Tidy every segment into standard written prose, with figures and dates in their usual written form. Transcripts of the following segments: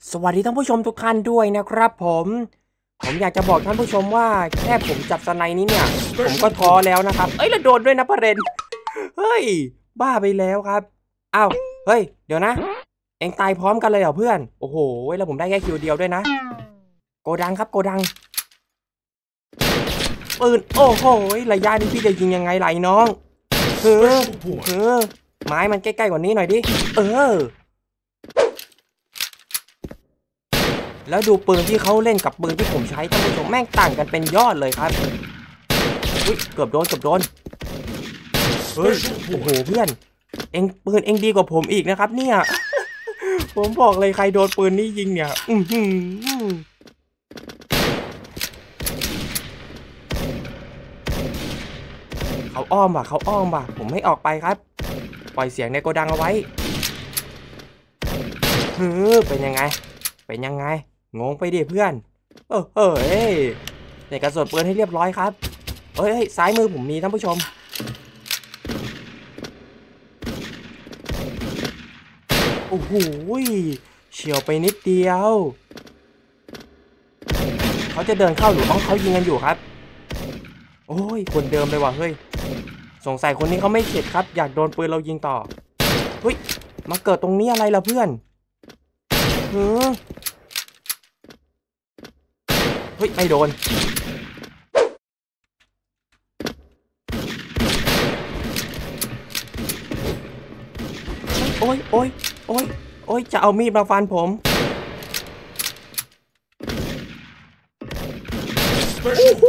สวัสดีท่านผู้ชมทุกท่านด้วยนะครับผมอยากจะบอกท่านผู้ชมว่าแค่ผมจับสไนนี้เนี่ยผมก็ท้อแล้วนะครับแล้วโดนด้วยนะประเด็นเฮ้ยบ้าไปแล้วครับอ้าวเฮ้ยเดี๋ยวนะเอ็งตายพร้อมกันเลยเหรอเพื่อนโอ้โหแล้วผมได้แค่คิวเดียวด้วยนะโกดังครับโกดังปืนโอ้โหระยะนี้พี่จะยิงยังไงไหลน้องเออไม้มันใกล้ๆกว่านี้หน่อยดิแล้วดูปืนที่เขาเล่นกับปืนที่ผมใช้ท่านผู้ชมแม่งต่างกันเป็นยอดเลยครับอุ้ยเกือบโดนเฮ้ยโอ้โหเพื่อนเอ็งปืนเอ็งดีกว่าผมอีกนะครับเนี่ยผมบอกเลยใครโดนปืนนี้ยิงเนี่ยเขาอ้อมว่ะผมไม่ออกไปครับปล่อยเสียงในโกดังเอาไว้เป็นยังไงงงไปดิเพื่อนเนี่ยกระสุนปืนให้เรียบร้อยครับเฮ้ยซ้ายมือผมมีท่านผู้ชมโอ้โหเฉียวไปนิดเดียวเขาจะเดินเข้าหรือเขายิงกันอยู่ครับโอ้ยคนเดิมเลยว่ะเฮ้ยสงสัยคนนี้เขาไม่เข็ดครับอยากโดนปืนเรายิงต่อเฮ้ยมาเกิดตรงนี้อะไรล่ะเพื่อนเฮ้ยไม่โดนโอ้ยจะเอามีดมาฟันผมโอ้โห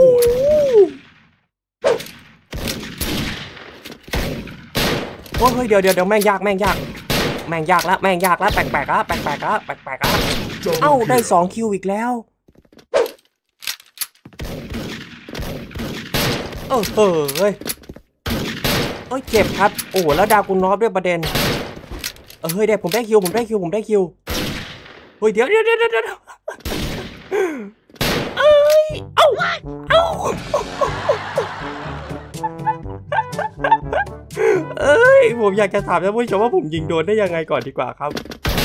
เฮ้ยเดี๋ยวแม่งยากแล้วแปลกเอ้าได้2คิวอีกแล้วเฮ้ยเจ็บครับโอ้แล้วดาวกุนนอฟด้วยประเด็นเฮ้ยผมได้คิวเฮ้ยเดี๋ยวเอ้าผมอยากจะถามท่านผู้ชมว่าผมยิงโดนได้ยังไงก่อนดีกว่าครับ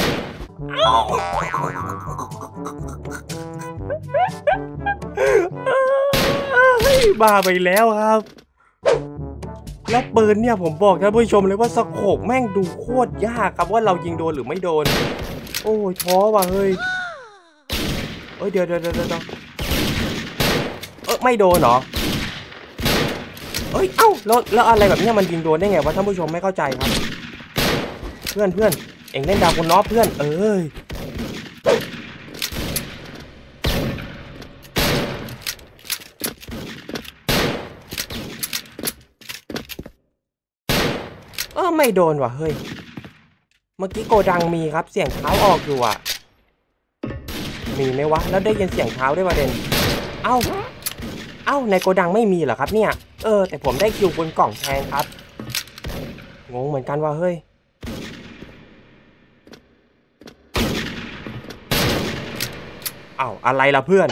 บ้าไปแล้วครับแล้วปืนเนี่ยผมบอกท่านผู้ชมเลยว่าสโคปแม่งดูโคตรยากครับว่าเรายิงโดนหรือไม่โดนโอ้ยท้อว่ะเฮ้ยเดี๋ยวไม่โดนเหรอเอ้าแล้วอะไรแบบนี้มันยิงโดนได้ไงวะท่านผู้ชมไม่เข้าใจครับเพื่อนเอ็งเล่นดาวคุณน็อปเพื่อนไม่โดนว่ะเฮ้ยเมื่อกี้โกดังมีครับเสียงเท้าออกอยู่อ่ะมีไหมวะแล้วได้ยินเสียงเท้าด้วยประเด็นเอ้าในโกดังไม่มีเหรอครับเนี่ยแต่ผมได้คิวบนกล่องแทนครับงงเหมือนกันว่ะเฮ้ยอะไรล่ะเพื่อน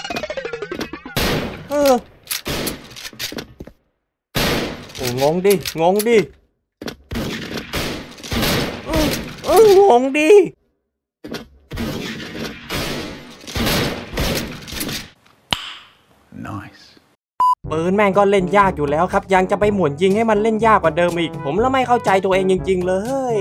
งงดิงงดิ Nice. ปืนแม่งก็เล่นยากอยู่แล้วครับยังจะไปหมุนยิงให้มันเล่นยากกว่าเดิมอีกผมแล้วไม่เข้าใจตัวเองจริงๆเลย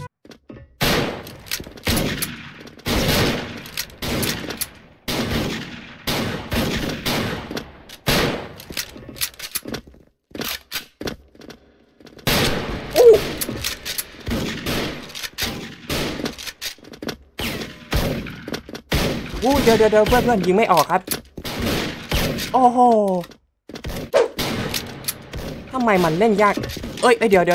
เดี๋ยวเพื่อนยิงไม่ออกครับโอ้โหทำไมมันเล่นยากเดี๋ยว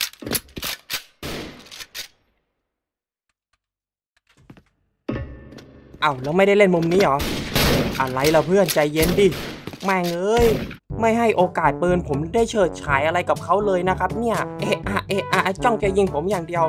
แล้วไม่ได้เล่นมุมนี้เหรออะไรล่ะเพื่อนใจเย็นดิแม่งไม่ให้โอกาสปืนผมได้เฉิดฉายอะไรกับเขาเลยนะครับเนี่ยจ้องจะยิงผมอย่างเดียว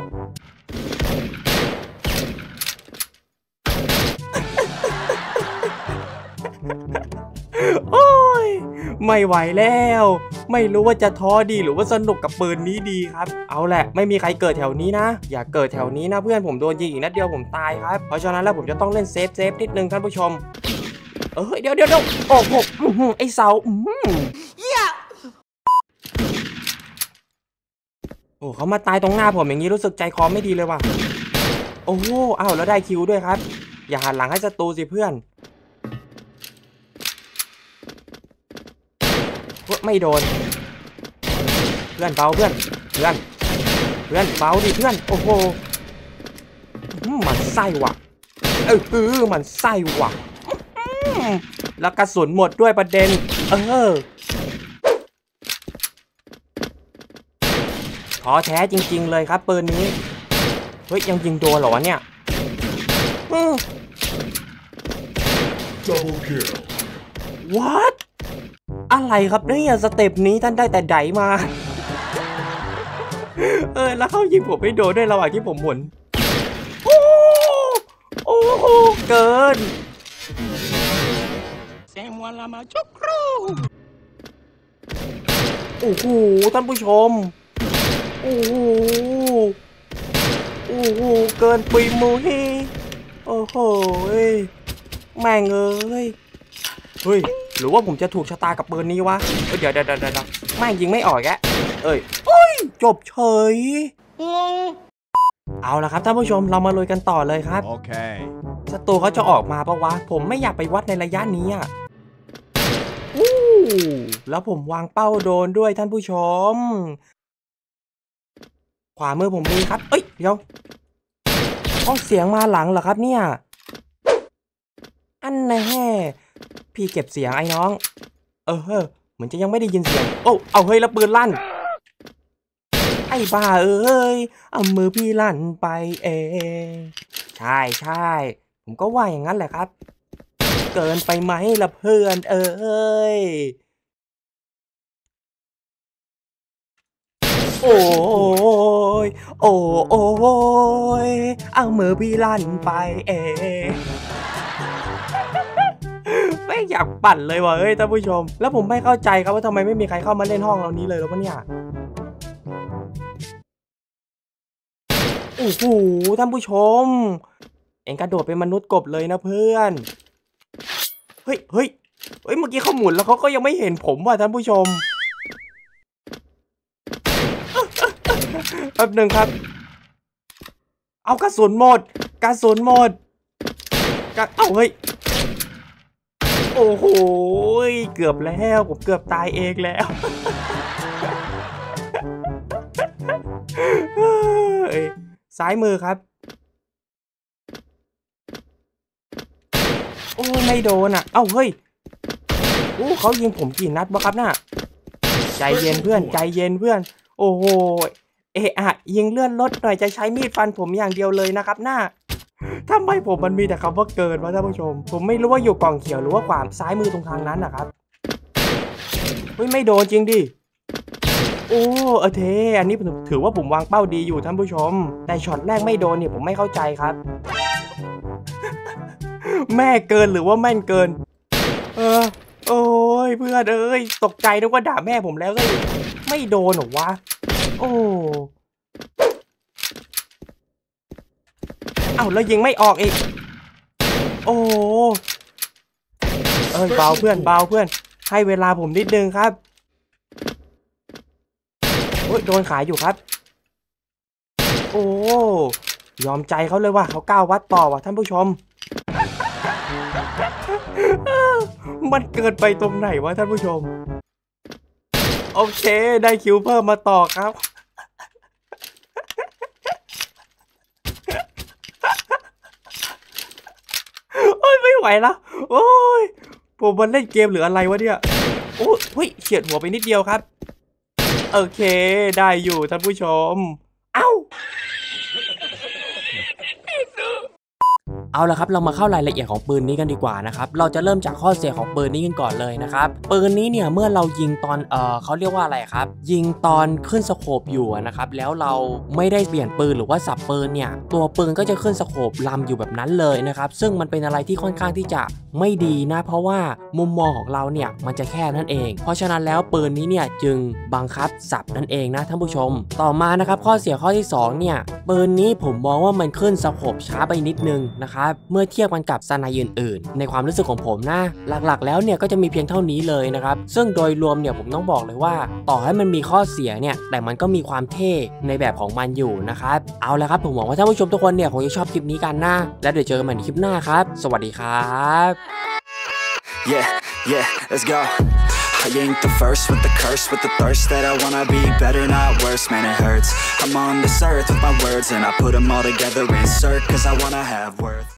โอ้ยไม่ไหวแล้วไม่รู้ว่าจะท้อดีหรือว่าสนุกกับปืนนี้ดีครับเอาแหละไม่มีใครเกิดแถวนี้นะอย่าเกิดแถวนี้นะเพื่อนผมโดนยิงอีกนัดเดียวผมตายครับเพราะฉะนั้นแล้วผมจะต้องเล่นเซฟนิดนึงท่านผู้ชมเดี๋ยวโอ้โหไอเสาโอ้เขามาตายตรงหน้าผมอย่างนี้รู้สึกใจคอไม่ดีเลยว่ะโอ้โหอ้าวแล้วได้คิวด้วยครับอย่าหันหลังให้ศัตรูสิเพื่อนไม่โดนเพื่อนเบาเพื่อนเบาดิเพื่อนโอ้โหมันไส้ว่ะมันไส้ว่ะแล้วกระสุนหมดด้วยประเด็นท้อแท้จริงๆเลยครับปืนนี้เฮ้ยยังยิงโดนเหรอวะเนี่ย Double kill What อะไรครับเนี่ยสเต็ปนี้ท่านได้แต่ไดมาแล้วเขายิงผมไม่โดนด้วยระหว่างที่ผมหมุนโอ้โหเกินแซมวันละมาจุกรูโอ้โหท่านผู้ชมโอ้โหเกินปุยมุ้ยโอ้โหแม่งเฮ้ยหรือว่าผมจะถูกชะตากับปืนนี้วะเดี๋ยวแม่งยิงไม่ออกแกจบเฉยเอาละครับท่านผู้ชมเรามาลุยกันต่อเลยครับโอเคศัตรูเขาจะออกมาปะวะผมไม่อยากไปวัดในระยะนี้อ่ะแล้วผมวางเป้าโดนด้วยท่านผู้ชมขวามือผมมีครับเดี๋ยวเสียงมาหลังเหรอครับเนี่ยอันแน่พี่เก็บเสียงไอ้น้องเหมือนจะยังไม่ได้ยินเสียงเอาเฮ้ยแล้วปืนลั่นไอ้บ้าเอามือพี่ลั่นไปเองใช่ผมก็ว่าอย่างนั้นแหละครับเกินไปไหมล่ะเพื่อนโอ้ยเอามือพี่ลั่นไปเองไม่อยากปั่นเลยว่ะท่านผู้ชมแล้วผมไม่เข้าใจครับว่าทำไมไม่มีใครเข้ามาเล่นห้องเรานี้เลยหรอวะเนี่ยโอ้โหท่านผู้ชมเอ็งกระโดดเป็นมนุษย์กบเลยนะเพื่อนเฮ้ยเมื่อกี้เขาหมุนแล้วเขาก็ยังไม่เห็นผมว่ะท่านผู้ชมแป๊บหนึ่งครับเอากระสุนหมดเอาเฮ้ยโอ้โหเกือบแล้วผมเกือบตายเองแล้วซ้ายมือครับไม่โดนอ่ะเฮ้ยเขายิงผมกี่นัดวะครับน่ะใจเย็นเพื่อนโอ้โหยิงเลื่อนรถหน่อยจะใช้มีดฟันผมอย่างเดียวเลยนะครับน่าทำไมผมมันมีแต่คำว่าเกินวะท่านผู้ชมผมไม่รู้ว่าอยู่กล่องเขียวหรือว่าขวาซ้ายมือตรงทางนั้นนะครับไม่โดนจริงดิอันนี้ถือว่าผมวางเป้าดีอยู่ท่านผู้ชมแต่ช็อตแรกไม่โดนเนี่ยผมไม่เข้าใจครับแม่เกินหรือว่าแม่นเกินโอ้ยเพื่อนตกใจนึกว่าด่าแม่ผมแล้วเลยไม่โดนหรอวะแล้วยิงไม่ออกอีกเบาเพื่อนให้เวลาผมนิดนึงครับโดนขายอยู่ครับยอมใจเขาเลยว่ะเขาก้าววัดต่อว่ะท่านผู้ชมมันเกินไปตรงไหนวะท่านผู้ชมโอเคได้คิวเพิ่มมาต่อครับไม่ไหวแล้วผมมันเล่นเกมหรืออะไรวะเนี่ยเฉียดหัวไปนิดเดียวครับโอเคได้อยู่ท่านผู้ชมเอาละครับเรามาเข้ารายละเอียดของปืนนี้กันดีกว่านะครับเราจะเริ่มจากข้อเสียของปืนนี้กันก่อนเลยนะครับปืนนี้เนี่ยเมื่อเรายิงตอนเขาเรียกว่าอะไรครับยิงตอนขึ้นสโคปอยู่นะครับแล้วเราไม่ได้เปลี่ยนปืนหรือว่าสับปืนเนี่ยตัวปืนก็จะขึ้นสโคปลำอยู่แบบนั้นเลยนะครับซึ่งมันเป็นอะไรที่ค่อนข้างที่จะไม่ดีนะเพราะว่ามุมมองของเราเนี่ยมันจะแค่นั่นเองเพราะฉะนั้นแล้วปืนนี้เนี่ยจึงบังคับสับนั่นเองนะท่านผู้ชมต่อมานะครับข้อเสียข้อที่2เนี่ยปืนนี้ผมมองว่ามันขึ้นสโคปช้าไปนิดนึงนะครับเมื่อเทียบกันกับสไนด์อื่นๆในความรู้สึกของผมนะหลักๆแล้วเนี่ยก็จะมีเพียงเท่านี้เลยนะครับซึ่งโดยรวมเนี่ยผมต้องบอกเลยว่าต่อให้มันมีข้อเสียเนี่ยแต่มันก็มีความเท่ในแบบของมันอยู่นะครับเอาละครับผมหวังว่าท่านผู้ชมทุกคนเนี่ยคงจะชอบคลิปนี้กันนะแล้วเดี๋ยวเจอกันใหม่ในคลิปหน้าครับสวัสดีครับ Yeah, let's go. I ain't the first with the curse, with the thirst that I wanna be better, not worse, man it hurts. I'm on this earth with my words and I put them all together, insert, cause I wanna have worth.